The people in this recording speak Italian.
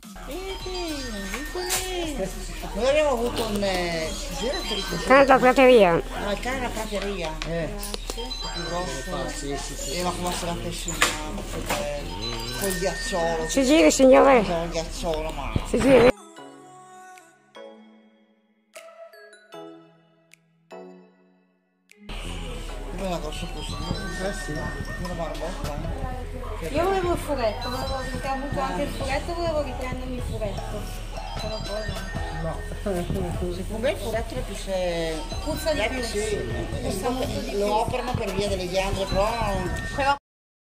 Noi abbiamo avuto un... cane da prateria. Ah, il cane è una prateria. Più grosso. Sì. Ma come se la pesciamo, col ghiacciolo. Si giri, signore? Col ghiacciolo, ma... Si giri. Come una grossa così. Sì. Una marmotta. Io volevo il furetto, perché ho avuto anche il furetto, volevo riprendermi il furetto. Però poi no. Se come il furetto più se... Puzza di più. Sì, lo operano per via delle ghiandole, però...